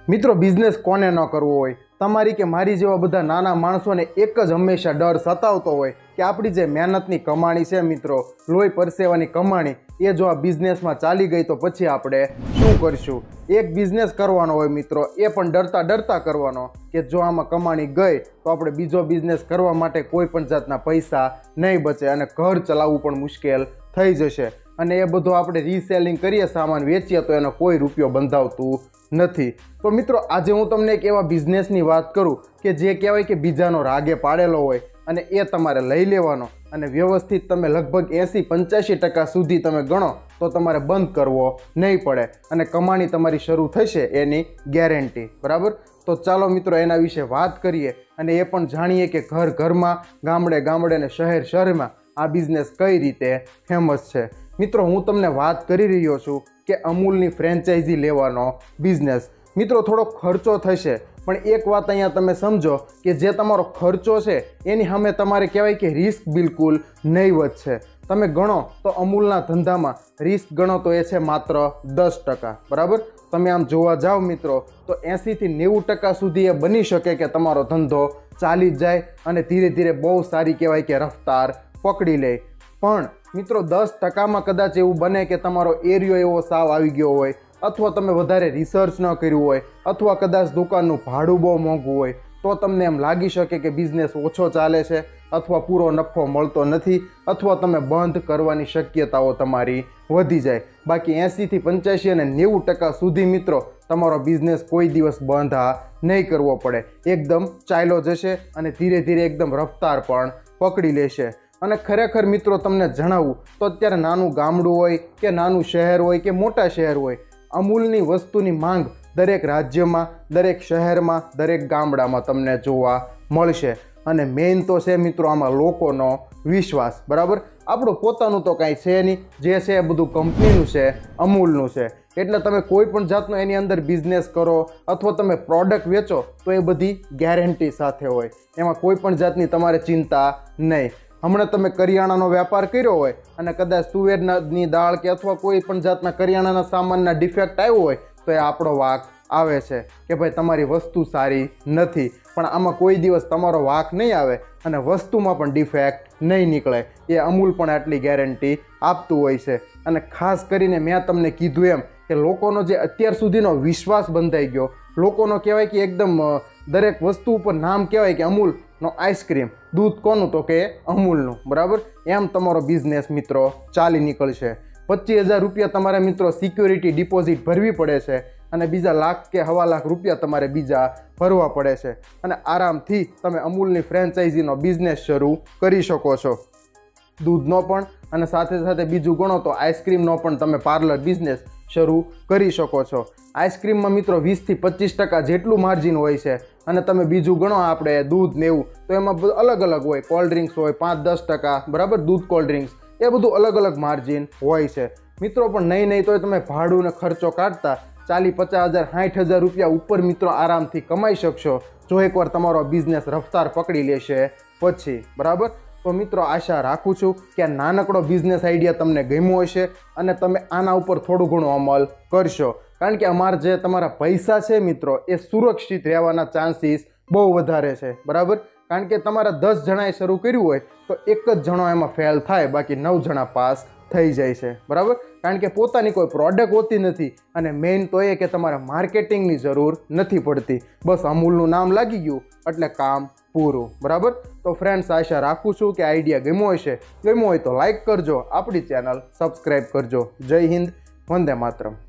મિત્રો બિઝનેસ કોને ન કરવો હોય? તમારી કે મારી જેવા બધા નાના માણસોને એક જ હંમેશા ડર સતાવતો હોય કે આપણી જે મહેનતની કમાણી છે મિત્રો, લોહી પરસેવાની કમાણી, એ જો આ બિઝનેસમાં ચાલી ગઈ તો પછી આપણે શું કરશું? એક બિઝનેસ કરવાનો હોય મિત્રો, એ પણ ડરતા ડરતા કરવાનો કે જો આમાં કમાણી ગઈ તો આપણે બીજો બિઝનેસ કરવા માટે કોઈ પણ જાતના પૈસા નહીં બચે અને ઘર ચલાવવું પણ મુશ્કેલ થઈ જશે. અને એ બધું આપણે રીસેલિંગ કરીએ, સામાન વેચીએ તો એનો કોઈ રૂપિયો બંધાવતું નથી. તો મિત્રો આજે હું તમને એક એવા બિઝનેસની વાત કરું કે જે કહેવાય કે બીજાનો રાગે પાડેલો હોય અને એ તમારે લઈ લેવાનો અને વ્યવસ્થિત તમે લગભગ 80-85% સુધી તમે ગણો તો તમારે બંધ કરવો નહીં પડે અને કમાણી તમારી શરૂ થશે એની ગેરંટી. બરાબર? તો ચાલો મિત્રો એના વિશે વાત કરીએ અને એ પણ જાણીએ કે ઘર ઘરમાં, ગામડે ગામડે અને શહેર શહેરમાં આ બિઝનેસ કઈ રીતે ફેમસ છે. મિત્રો હું તમને વાત કરી રહ્યો છું કે અમૂલની ફ્રેન્ચાઇઝી લેવાનો બિઝનેસ. મિત્રો થોડો ખર્ચો થશે, પણ એક વાત અહીંયા તમે સમજો કે જે તમારો ખર્ચો છે એની સામે તમારે કહેવાય કે રિસ્ક બિલકુલ નહીવત છે. તમે ગણો તો અમૂલના ધંધામાં રિસ્ક ગણો તો એ છે માત્ર 10%. બરાબર? તમે આમ જોવા જાઓ મિત્રો તો 80-90% સુધી એ બની શકે કે તમારો ધંધો ચાલી જ જાય અને ધીરે ધીરે બહુ સારી કહેવાય કે રફતાર પકડી લે. પણ મિત્રો 10%માં કદાચ એવું બને કે તમારો એરિયો એવો સાવ આવી ગયો હોય, અથવા તમે વધારે રિસર્ચ ન કર્યું હોય, અથવા કદાચ દુકાનનું ભાડું બહુ મોંઘું હોય, તો તમને એમ લાગી શકે કે બિઝનેસ ઓછો ચાલે છે અથવા પૂરો નફો મળતો નથી, અથવા તમે બંધ કરવાની શક્યતાઓ તમારી વધી જાય. બાકી 80-85 અને 90% સુધી મિત્રો તમારો બિઝનેસ કોઈ દિવસ બંધ નહીં કરવો પડે, એકદમ ચાલ્યો જશે અને ધીરે ધીરે એકદમ રફતાર પણ પકડી લેશે. અને ખરેખર મિત્રો તમને જણાવું તો અત્યારે નાનું ગામડું હોય કે નાનું શહેર હોય કે મોટા શહેર હોય, અમૂલની વસ્તુની માંગ દરેક રાજ્યમાં, દરેક શહેરમાં, દરેક ગામડામાં તમને જોવા મળશે. અને મેઇન તો છે મિત્રો આમાં લોકોનો વિશ્વાસ. બરાબર? આપણું પોતાનું તો કાંઈ છે નહીં, જે છે એ બધું કંપનીનું છે, અમૂલનું છે. એટલે તમે કોઈ પણ જાતનો એની અંદર બિઝનેસ કરો અથવા તમે પ્રોડક્ટ વેચો તો એ બધી ગેરંટી સાથે હોય, એમાં કોઈ પણ જાતની તમારે ચિંતા નહીં. હમણાં તમે કરિયાણાનો વેપાર કર્યો હોય અને કદાચ તુવેરની દાળ કે અથવા કોઈ પણ જાતના કરિયાણાના સામાનના ડિફેક્ટ આવ્યો હોય તો એ આપણો વાંક આવે છે કે ભાઈ તમારી વસ્તુ સારી નથી. પણ આમાં કોઈ દિવસ તમારો વાંક નહીં આવે અને વસ્તુમાં પણ ડિફેક્ટ નહીં નીકળે. એ અમૂલ પણ આટલી ગેરંટી આપતું હોય છે. અને ખાસ કરીને મેં તમને કીધું એમ કે લોકોનો જે અત્યાર સુધીનો વિશ્વાસ બંધાઈ ગયો, લોકોનો કહેવાય કે એકદમ દરેક વસ્તુ ઉપર નામ કહેવાય કે અમૂલનો આઈસ્ક્રીમ, દૂધ કોનું તો કે અમૂલનું. બરાબર? એમ તમારો બિઝનેસ મિત્રો ચાલી નીકળશે. 25,000 રૂપિયા તમારે મિત્રો સિક્યોરિટી ડિપોઝિટ ભરવી પડે છે અને બીજા લાખ કે સવા લાખ રૂપિયા તમારે બીજા ભરવા પડે છે અને આરામથી તમે અમૂલની ફ્રેન્ચાઇઝીનો બિઝનેસ શરૂ કરી શકો છો. દૂધનો પણ અને સાથે સાથે બીજું ગણો તો આઈસ્ક્રીમનો પણ તમે પાર્લર બિઝનેસ શરૂ કરી શકો છો. આઈસ્ક્રીમમાં મિત્રો 20-25% જેટલું માર્જિન હોય છે અને તમે બીજું ગણો આપણે દૂધ ને એવું તો એમાં અલગ અલગ હોય, કોલ્ડ ડ્રિંક્સ હોય 5-10%. બરાબર? દૂધ કોલ્ડ ડ્રિંક્સ એ બધું અલગ અલગ માર્જિન હોય છે મિત્રો. પણ નહીં તો તમે ભાડું ને ખર્ચો કાઢતા 40-50,000-60,000 રૂપિયા ઉપર મિત્રો આરામથી કમાઈ શકશો જો એકવાર તમારો બિઝનેસ રફતાર પકડી લેશે પછી. બરાબર? તો મિત્રો આશા રાખું છું કે આ નાનકડો બિઝનેસ આઈડિયા તમને ગમ્યો હશે અને તમે આના ઉપર થોડું ઘણું અમલ કરશો. કારણ કે અમારા જે તમારા પૈસા છે મિત્રો એ સુરક્ષિત રહેવાના ચાન્સીસ બહુ વધારે છે. બરાબર? કારણ કે તમારા 10 જણાએ શરૂ કર્યું હોય તો એક જ જણો એમાં ફેલ થાય, બાકી 9 જણા પાસ થઈ જાય છે. બરાબર? કારણ કે પોતાની કોઈ પ્રોડક્ટ હોતી નથી અને મેઇન તો એ કે તમારે માર્કેટિંગની જરૂર નથી પડતી. બસ અમૂલનું નામ લાગી ગયું એટલે કામ પૂરું. બરાબર? તો ફ્રેન્ડ્સ આશા રાખું છું કે આઈડિયા ગમ્યો હશે. ગમ્યો હોય તો લાઈક કરજો, આપણી ચેનલ સબસ્ક્રાઈબ કરજો. જય હિન્દ, વંદે માતરમ.